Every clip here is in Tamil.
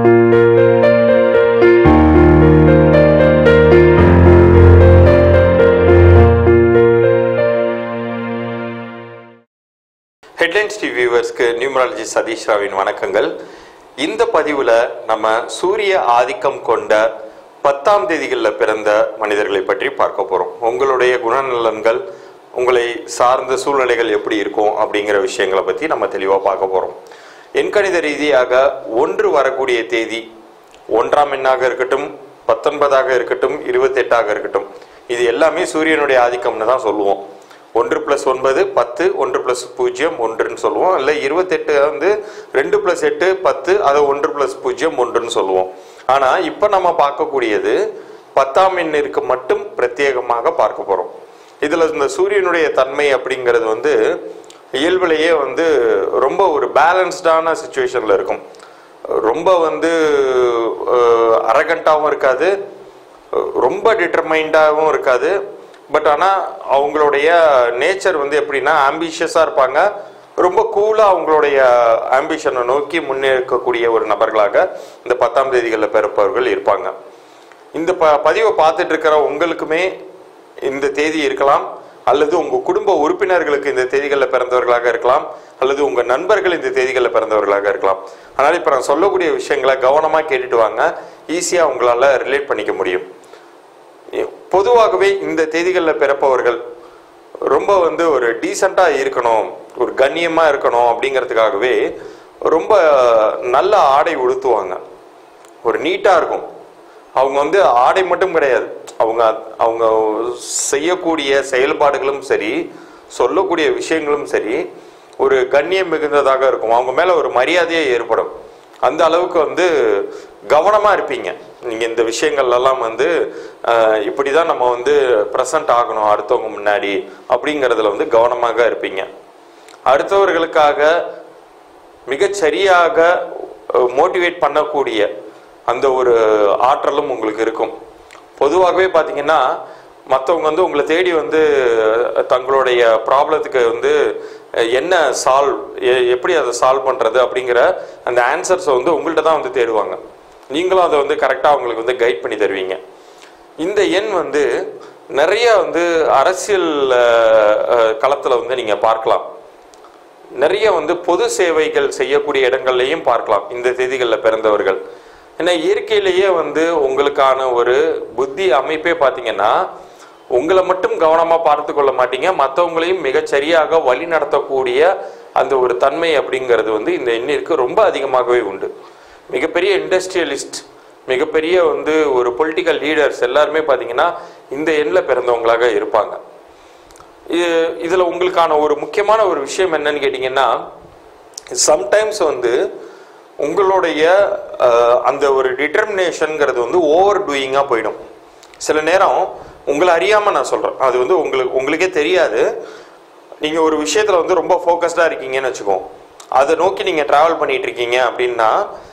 ஹெட்லைன்ஸ் டிவி வியூவர்ஸ்க்கு நியூமராலஜி சதீஷ் ராவின் வணக்கங்கள். இந்த பதிவில் நம்ம சூரிய ஆதிக்கம் கொண்ட 10ஆம் தேதிகளில் பிறந்த மனிதர்களை பற்றி பார்க்க போகிறோம். உங்களுடைய குணநலன்கள், உங்களை சார்ந்த சூழ்நிலைகள் எப்படி இருக்கும் அப்படிங்கிற விஷயங்களை பற்றி நம்ம தெளிவாக பார்க்க போகிறோம். எண்கணித ரீதியாக 1 வரக்கூடிய தேதி 1ஆம் எண்ணாக இருக்கட்டும், 19ஆக இருக்கட்டும், 28ஆக இருக்கட்டும், இது எல்லாமே சூரியனுடைய ஆதிக்கம்னு தான் சொல்லுவோம். 1 + 9 10, 1 + 0 1ன்னு சொல்லுவோம். இல்லை 28 வந்து 2 + 8 10, அதை 1 + 0 1ன்னு சொல்லுவோம். ஆனால் இப்போ நம்ம பார்க்கக்கூடியது 10ஆம் எண்ணிற்கு மட்டும் பிரத்யேகமாக பார்க்க போகிறோம். இதில் இந்த சூரியனுடைய தன்மை அப்படிங்கிறது வந்து இயல்பிலேயே வந்து ரொம்ப ஒரு பேலன்ஸ்டான சுச்சுவேஷனில் இருக்கும். ரொம்ப வந்து அரகண்டாகவும் இருக்காது, ரொம்ப டிட்டர்மைண்டாகவும் இருக்காது. பட் ஆனால் அவங்களுடைய நேச்சர் வந்து எப்படின்னா ஆம்பிஷியஸாக இருப்பாங்க. ரொம்ப கூலாக அவங்களுடைய ஆம்பிஷனை நோக்கி முன்னேற்கக்கூடிய ஒரு நபர்களாக இந்த 10ஆம் தேதிகளில் பிறப்பவர்கள் இருப்பாங்க. இந்த பதிவை பார்த்துட்டு இருக்கிற உங்களுக்குமே இந்த தேதி இருக்கலாம், அல்லது உங்கள் குடும்ப உறுப்பினர்களுக்கு இந்த தேதிகளில் பிறந்தவர்களாக இருக்கலாம், அல்லது உங்கள் நண்பர்கள் இந்த தேதிகளில் பிறந்தவர்களாக இருக்கலாம். அதனால் இப்போ நான் சொல்லக்கூடிய விஷயங்களை கவனமாக கேட்டுட்டு வாங்க, ஈஸியாக உங்களால் ரிலேட் பண்ணிக்க முடியும். பொதுவாகவே இந்த தேதிகளில் பிறப்பவர்கள் ரொம்ப வந்து ஒரு டீசெண்டாக இருக்கணும், ஒரு கண்ணியமாக இருக்கணும் அப்படிங்கிறதுக்காகவே ரொம்ப நல்ல ஆடை உடுத்துவாங்க. ஒரு நீட்டாக இருக்கும். அவங்க வந்து ஆடை மட்டும் கிடையாது, அவங்க செய்யக்கூடிய செயல்பாடுகளும் சரி, சொல்லக்கூடிய விஷயங்களும் சரி, ஒரு கண்ணியம் மிகுந்ததாக இருக்கும். அவங்க மேலே ஒரு மரியாதையே ஏற்படும். அந்த அளவுக்கு வந்து கவனமாக இருப்பீங்க. நீங்கள் இந்த விஷயங்கள்லாம் வந்து இப்படி தான் நம்ம வந்து ப்ரெசண்ட் ஆகணும் அடுத்தவங்க முன்னாடி அப்படிங்கிறதுல வந்து கவனமாக இருப்பீங்க. அடுத்தவர்களுக்காக மிகச்சரியாக மோட்டிவேட் பண்ணக்கூடிய அந்த ஒரு ஆற்றலும் உங்களுக்கு இருக்கும். பொதுவாகவே பார்த்தீங்கன்னா மற்றவங்க வந்து உங்களை தேடி வந்து தங்களுடைய ப்ராப்ளத்துக்கு வந்து என்ன எப்படி அதை சால்வ் பண்ணுறது அப்படிங்கிற அந்த ஆன்சர்ஸை வந்து உங்கள்கிட்ட தான் வந்து தேடுவாங்க. நீங்களும் அதை வந்து கரெக்டாக அவங்களுக்கு வந்து கைட் பண்ணி தருவீங்க. இந்த எண் வந்து நிறைய வந்து அரசியல் களத்தில் வந்து நீங்கள் பார்க்கலாம். நிறைய வந்து பொது சேவைகள் செய்யக்கூடிய இடங்கள்லையும் பார்க்கலாம் இந்த தேதிகளில் பிறந்தவர்கள். ஏன்னா இயற்கையிலேயே வந்து உங்களுக்கான ஒரு புத்தி அமைப்பே பார்த்தீங்கன்னா உங்களை மட்டும் கவனமாக பார்த்து கொள்ள மாட்டீங்க, மற்றவங்களையும் மிகச்சரியாக வழி நடத்தக்கூடிய அந்த ஒரு தன்மை அப்படிங்கிறது வந்து இந்த எண்ணிற்கு ரொம்ப அதிகமாகவே உண்டு. மிகப்பெரிய இண்டஸ்ட்ரியலிஸ்ட், மிகப்பெரிய வந்து ஒரு பொலிட்டிக்கல் லீடர்ஸ் எல்லாருமே பார்த்தீங்கன்னா இந்த எண்ணில் பிறந்தவங்களாக இருப்பாங்க. இதில் உங்களுக்கான ஒரு முக்கியமான ஒரு விஷயம் என்னன்னு கேட்டிங்கன்னா, சம்டைம்ஸ் வந்து உங்களுடைய அந்த ஒரு டிட்டர்மினேஷனுங்கிறது வந்து ஓவர் டூயிங்காக போயிடும். சில நேரம் உங்களை அறியாமல் நான் சொல்கிறேன், அது வந்து உங்களுக்கே தெரியாது. நீங்கள் ஒரு விஷயத்தில் வந்து ரொம்ப ஃபோக்கஸ்டாக இருக்கீங்கன்னு வச்சுக்கோங்க, அதை நோக்கி நீங்கள் ட்ராவல் பண்ணிகிட்டு இருக்கீங்க அப்படின்னா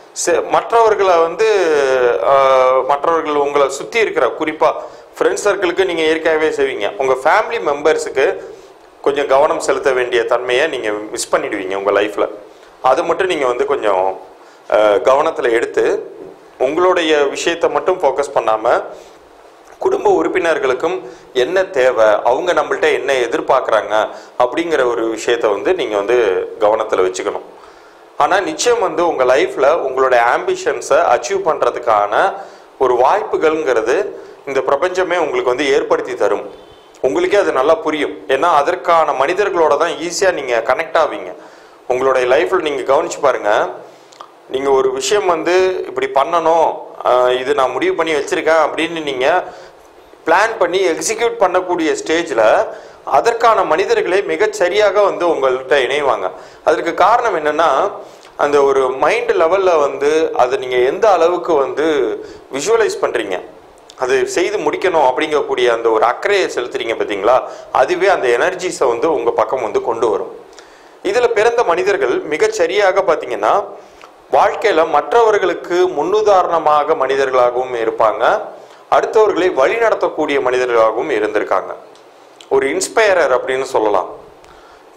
மற்றவர்கள் உங்களை சுற்றி இருக்கிற குறிப்பாக ஃப்ரெண்ட்ஸ் சர்க்கிளுக்கு நீங்கள் இயற்கையாகவே செய்வீங்க. உங்கள் ஃபேமிலி மெம்பர்ஸுக்கு கொஞ்சம் கவனம் செலுத்த வேண்டிய தன்மையை நீங்கள் மிஸ் பண்ணிடுவீங்க உங்கள் லைஃப்பில். அதை மட்டும் நீங்கள் வந்து கொஞ்சம் கவனத்தில் எடுத்து உங்களுடைய விஷயத்தை மட்டும் ஃபோக்கஸ் பண்ணாமல் குடும்ப உறுப்பினர்களுக்கும் என்ன தேவை, அவங்க நம்மள்கிட்ட என்ன எதிர்பார்க்குறாங்க அப்படிங்கிற ஒரு விஷயத்த வந்து நீங்கள் வந்து கவனத்தில் வச்சுக்கணும். ஆனால் நிச்சயம் வந்து உங்கள் லைஃப்பில் உங்களுடைய ஆம்பிஷன்ஸை அச்சீவ் பண்ணுறதுக்கான ஒரு வாய்ப்புகள்ங்கிறது இந்த பிரபஞ்சமே உங்களுக்கு வந்து ஏற்படுத்தி தரும். உங்களுக்கே அது நல்லா புரியும். ஏன்னா அதற்கான மனிதர்களோட தான் ஈஸியாக நீங்கள் கனெக்ட் ஆவீங்க. உங்களுடைய லைஃப்பில் நீங்கள் கவனிச்சு பாருங்கள், நீங்கள் ஒரு விஷயம் வந்து இப்படி பண்ணணும், இது நான் முடிவு பண்ணி வச்சுருக்கேன் அப்படின்னு நீங்கள் பிளான் பண்ணி எக்ஸிக்யூட் பண்ணக்கூடிய ஸ்டேஜில் அதற்கான மனிதர்களே மிகச்சரியாக வந்து உங்கள்கிட்ட இணைவாங்க. அதற்கு காரணம் என்னென்னா, அந்த ஒரு மைண்ட் லெவலில் வந்து அதை நீங்கள் எந்த அளவுக்கு வந்து விஷுவலைஸ் பண்ணுறீங்க, அது செய்து முடிக்கணும் அப்படிங்கக்கூடிய அந்த ஒரு அக்கறையை செலுத்துறீங்க பார்த்தீங்களா, அதுவே அந்த எனர்ஜிஸை வந்து உங்கள் பக்கம் வந்து கொண்டு வரும். இதில் பிறந்த மனிதர்கள் மிகச்சரியாக பார்த்தீங்கன்னா வாழ்க்கையில் மற்றவர்களுக்கு முன்னுதாரணமாக மனிதர்களாகவும் இருப்பாங்க, அடுத்தவர்களை வழி நடத்தக்கூடிய மனிதர்களாகவும் இருந்திருக்காங்க. ஒரு இன்ஸ்பயரர் அப்படின்னு சொல்லலாம்.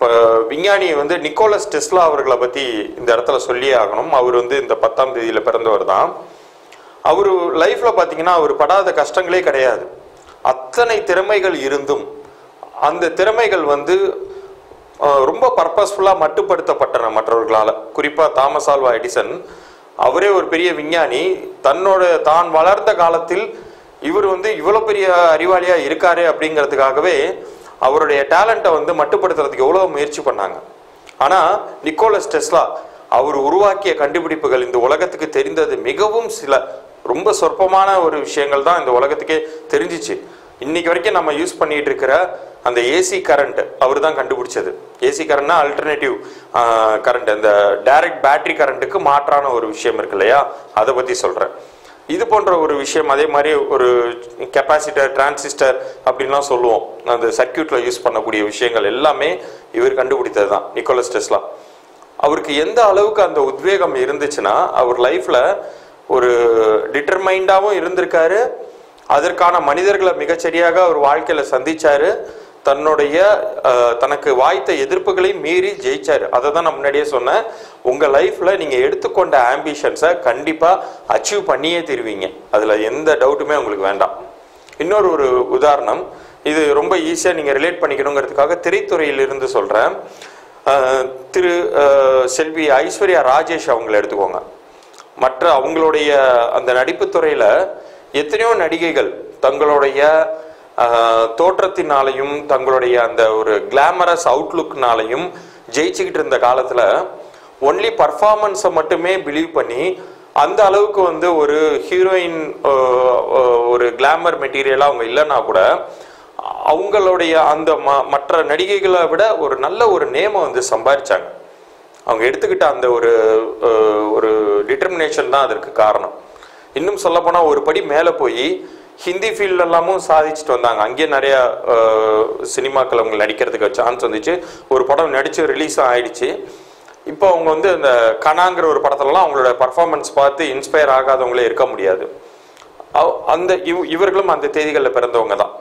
விஞ்ஞானி வந்து நிக்கோலஸ் டெஸ்லா அவர்களை பற்றி இந்த இடத்துல சொல்லியே ஆகணும். அவர் வந்து இந்த 10ஆம் தேதியில் பிறந்தவர் தான். அவர் லைஃப்பில் பார்த்தீங்கன்னா அவர் படாத கஷ்டங்களே கிடையாது. அத்தனை திறமைகள் இருந்தும் அந்த திறமைகள் வந்து ரொம்ப பர்பஸ்ஃபுல்லாக மட்டுப்படுத்தப்பட்டன மற்றவர்களால். குறிப்பாக தாமஸ் ஆல்வா எடிசன், அவரே ஒரு பெரிய விஞ்ஞானி, தான் வளர்ந்த காலத்தில் இவர் வந்து இவ்வளோ பெரிய அறிவாளியாக இருக்காரு அப்படிங்கிறதுக்காகவே அவருடைய டேலண்ட்டை வந்து மட்டுப்படுத்துறதுக்கு எவ்வளோ முயற்சி பண்ணாங்க. ஆனால் நிக்கோலஸ் டெஸ்லா அவர் உருவாக்கிய கண்டுபிடிப்புகள் இந்த உலகத்துக்கு தெரிந்தது மிகவும் சில ரொம்ப சொற்பமான ஒரு விஷயங்கள் தான் இந்த உலகத்துக்கே தெரிஞ்சிச்சு. இன்னைக்கு வரைக்கும் நம்ம யூஸ் பண்ணிட்டு இருக்கிற அந்த ஏசி கரண்ட் அவர் தான் கண்டுபிடிச்சது. ஏசி கரண்ட்னா அல்டர்னேட்டிவ் கரண்ட், அந்த டைரக்ட் பேட்டரி கரண்ட்டுக்கு மாற்றான ஒரு விஷயம் இருக்கு இல்லையா, அதை பற்றி சொல்கிறேன். இது போன்ற ஒரு விஷயம், அதே மாதிரி ஒரு கெப்பாசிட்டர், டிரான்சிஸ்டர் அப்படின்லாம் சொல்லுவோம், அந்த சர்க்கியூட்டில் யூஸ் பண்ணக்கூடிய விஷயங்கள் எல்லாமே இவர் கண்டுபிடித்தது தான் நிக்கோலஸ் டெஸ்லா. அவருக்கு எந்த அளவுக்கு அந்த உத்வேகம் இருந்துச்சுன்னா அவர் லைஃப்பில் ஒரு டிட்டர்மைண்டாகவும் இருந்திருக்காரு, அதற்கான மனிதர்களை மிகச்சரியாக அவர் வாழ்க்கையில் சந்திச்சாரு, தனக்கு வாய்த்த எதிர்ப்புகளை மீறி ஜெயிச்சாரு. அதை தான் நான் முன்னாடியே சொன்னேன், உங்கள் லைஃப்பில் நீங்கள் எடுத்துக்கொண்ட ஆம்பிஷன்ஸை கண்டிப்பாக அச்சீவ் பண்ணியே தருவீங்க, அதில் எந்த டவுட்டுமே உங்களுக்கு வேண்டாம். இன்னொரு ஒரு உதாரணம், இது ரொம்ப ஈஸியாக நீங்கள் ரிலேட் பண்ணிக்கணுங்கிறதுக்காக திரைத்துறையிலிருந்து சொல்கிறேன். செல்வி ஐஸ்வர்யா ராஜேஷ் அவங்களை எடுத்துக்கோங்க. மற்ற அவங்களுடைய அந்த நடிப்பு துறையில் எத்தனையோ நடிகைகள் தங்களுடைய தோற்றத்தினாலையும் தங்களுடைய அந்த ஒரு கிளாமரஸ் அவுட்லுக்னாலையும் ஜெயிச்சுக்கிட்டு இருந்த காலத்தில் ஒன்லி பர்ஃபார்மன்ஸை மட்டுமே பிலீவ் பண்ணி அந்த அளவுக்கு வந்து ஒரு ஹீரோயின் ஒரு கிளாமர் மெட்டீரியலாக அவங்க இல்லைன்னா கூட அவங்களுடைய அந்த மற்ற நடிகைகளை விட ஒரு நல்ல ஒரு நேமை வந்து சம்பாதிச்சாங்க. அவங்க எடுத்துக்கிட்ட அந்த ஒரு டிட்டர்மினேஷன் தான் அதற்கு காரணம். இன்னும் சொல்லப்போனால் ஒரு படி மேலே போய் ஹிந்தி ஃபீல்டெல்லாமும் சாதிச்சுட்டு வந்தாங்க. அங்கேயே நிறையா சினிமாக்கள் அவங்க நடிக்கிறதுக்கு சான்ஸ் வந்துச்சு. ஒரு படம் நடித்து ரிலீஸும் ஆயிடுச்சு. இப்போ அவங்க வந்து இந்த கனாங்கிற ஒரு படத்துலலாம் அவங்களோட பர்ஃபார்மன்ஸ் பார்த்து இன்ஸ்பயர் ஆகாதவங்களே இருக்க முடியாது. இவர்களும் அந்த தேதிகளில் பிறந்தவங்க தான்.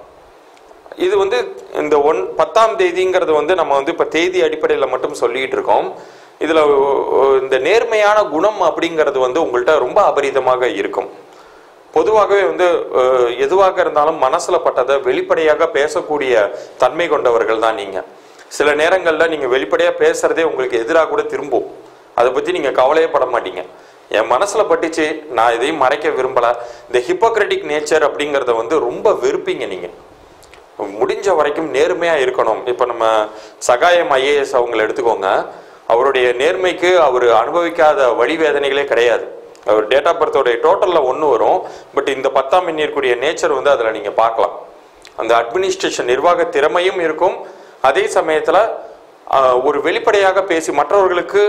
இது வந்து இந்த 10ஆம் தேதிங்கிறது வந்து நம்ம வந்து இப்போ தேதி அடிப்படையில் மட்டும் சொல்லிக்கிட்டு இருக்கோம். இதில் இந்த நேர்மையான குணம் அப்படிங்கிறது வந்து உங்கள்கிட்ட ரொம்ப அபரிதமாக இருக்கும். பொதுவாகவே வந்து எதுவாக இருந்தாலும் மனசில் பட்டதை வெளிப்படையாக பேசக்கூடிய தன்மை கொண்டவர்கள் தான் நீங்கள். சில நேரங்களில் நீங்கள் வெளிப்படையாக பேசுகிறதே உங்களுக்கு எதிராக கூட திரும்பும். அதை பற்றி நீங்கள் கவலையே பட மாட்டீங்க. என் மனசில் பட்டுச்சு, நான் எதையும் மறைக்க விரும்பலை. இந்த ஹிப்போக்ரட்டிக் நேச்சர் அப்படிங்கிறத வந்து ரொம்ப வெறுப்பீங்க. நீங்கள் முடிஞ்ச வரைக்கும் நேர்மையாக இருக்கணும். இப்போ நம்ம சகாயம் ஐஏஎஸ் அவங்களை எடுத்துக்கோங்க. அவருடைய நேர்மைக்கு அவர் அனுபவிக்காத வழி வேதனைகளே கிடையாது. அவர் டேட் ஆஃப் பர்த்தோடைய டோட்டலில் 1 வரும். பட் இந்த 10ஆம் எண்ணிற்குரிய நேச்சர் வந்து அதில் நீங்கள் பார்க்கலாம். அந்த அட்மினிஸ்ட்ரேஷன் நிர்வாக திறமையும் இருக்கும். அதே சமயத்தில் ஒரு வெளிப்படையாக பேசி மற்றவர்களுக்கு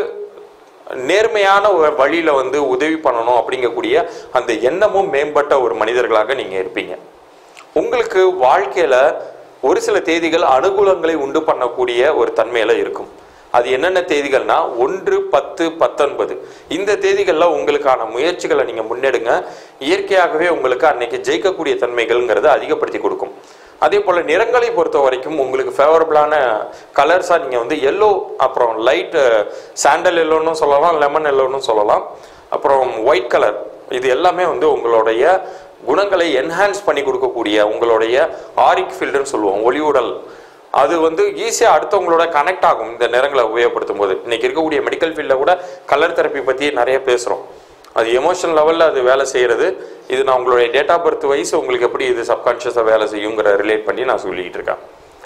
நேர்மையான வழியில் வந்து உதவி பண்ணணும் அப்படிங்கக்கூடிய அந்த எண்ணமும் மேம்பட்ட ஒரு மனிதர்களாக நீங்கள் இருப்பீங்க. உங்களுக்கு வாழ்க்கையில் ஒரு சில தேதிகள் அனுகூலங்களை உண்டு பண்ணக்கூடிய ஒரு தன்மையில் இருக்கும். அது என்னென்ன தேதிகள்னா 1, 10, 19 இந்த தேதிகளில் உங்களுக்கான முயற்சிகளை நீங்கள் முன்னெடுங்க. இயற்கையாகவே உங்களுக்கு அன்னைக்கு ஜெயிக்கக்கூடிய தன்மைகள்ங்கிறது அதிகப்படுத்தி கொடுக்கும். அதே போல் நிறங்களை பொறுத்த வரைக்கும் உங்களுக்கு ஃபேவரபிளான கலர்ஸாக நீங்கள் வந்து எல்லோ, அப்புறம் லைட் சாண்டல் எல்லோன்னு சொல்லலாம், லெமன் எல்லோன்னு சொல்லலாம், அப்புறம் ஒயிட் கலர், இது எல்லாமே வந்து உங்களுடைய குணங்களை என்ஹான்ஸ் பண்ணி கொடுக்கக்கூடிய உங்களுடைய ஆரிக் ஃபீல்டுன்னு சொல்லுவோம், ஒளிவுடல், அது வந்து ஈஸியாக அடுத்தவங்களோட கனெக்ட் ஆகும் இந்த நிறங்களை உபயோகப்படுத்தும் போது. இன்றைக்கி இருக்கக்கூடிய மெடிக்கல் ஃபீல்டில் கூட கலர் தெரப்பி பற்றி நிறைய பேசுகிறோம். அது எமோஷனல் லெவலில் அது வேலை செய்கிறது. இது நான் உங்களுடைய டேட் ஆஃப் பர்த் வைஸ் உங்களுக்கு எப்படி இது சப்கான்ஷியஸாக வேலை செய்யுங்கிற ரிலேட் பண்ணி நான் சொல்லிக்கிட்டு இருக்கேன்.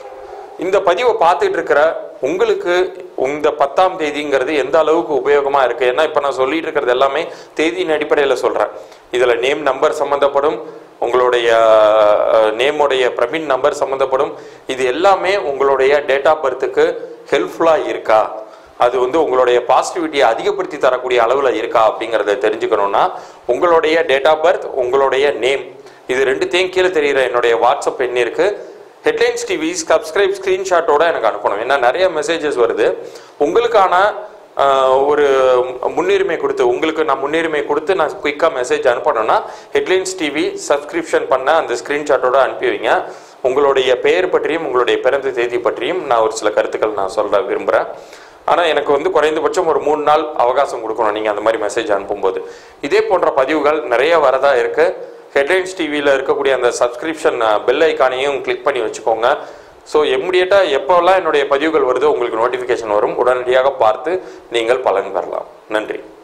இந்த பதிவை பார்த்துட்டு இருக்கிற உங்களுக்கு இந்த 10ஆம் தேதிங்கிறது எந்த அளவுக்கு உபயோகமாக இருக்குது? ஏன்னா இப்போ நான் சொல்லிட்டு இருக்கிறது எல்லாமே தேதியின் அடிப்படையில் சொல்கிறேன். இதில் நேம் நம்பர் சம்மந்தப்படும், உங்களுடைய நேமுடைய பிரமின் நம்பர் சம்மந்தப்படும். இது எல்லாமே உங்களுடைய டேட் ஆஃப் பர்த்துக்கு ஹெல்ப்ஃபுல்லாக இருக்கா, அது வந்து உங்களுடைய பாசிட்டிவிட்டியை அதிகப்படுத்தி தரக்கூடிய அளவில் இருக்கா அப்படிங்கிறத தெரிஞ்சுக்கணுன்னா உங்களுடைய டேட் ஆஃப் பர்த், உங்களுடைய நேம், இது ரெண்டுத்தையும் கீழே தெரிகிற என்னுடைய வாட்ஸ்அப் எண் இருக்குது. ஹெட்லைன்ஸ் டிவி சப்ஸ்கிரைப் ஸ்க்ரீன்ஷாட்டோட எனக்கு அனுப்பணும். ஏன்னா நிறைய மெசேஜஸ் வருது. உங்களுக்கான ஒரு முன்னுரிமை கொடுத்து, உங்களுக்கு நான் முன்னுரிமை கொடுத்து நான் குயிக்காக மெசேஜ் அனுப்பணும்னா ஹெட்லைன்ஸ் டிவி சப்ஸ்கிரிப்ஷன் பண்ண அந்த ஸ்க்ரீன்ஷாட்டோட அனுப்பி வைங்க. உங்களுடைய பெயர் பற்றியும் உங்களுடைய பிறந்த தேதி பற்றியும் நான் ஒரு சில கருத்துக்கள் நான் சொல்ல விரும்புகிறேன். ஆனால் எனக்கு வந்து குறைந்தபட்சம் ஒரு 3 நாள் அவகாசம் கொடுக்கணும் நீங்கள் அந்த மாதிரி மெசேஜ் அனுப்பும்போது. இதே போன்ற பதிவுகள் நிறைய வரதா இருக்குது. ஹெட்லைன்ஸ் டிவியில் இருக்கக்கூடிய அந்த சப்ஸ்கிரிப்ஷன் பெல் ஐக்கானையும் கிளிக் பண்ணி வச்சுக்கோங்க. ஸோ இம்மிடியேட்டாக எப்போல்லாம் என்னுடைய பதிவுகள் வருதோ உங்களுக்கு நோட்டிஃபிகேஷன் வரும். உடனடியாக பார்த்து நீங்கள் பலன் பெறலாம். நன்றி.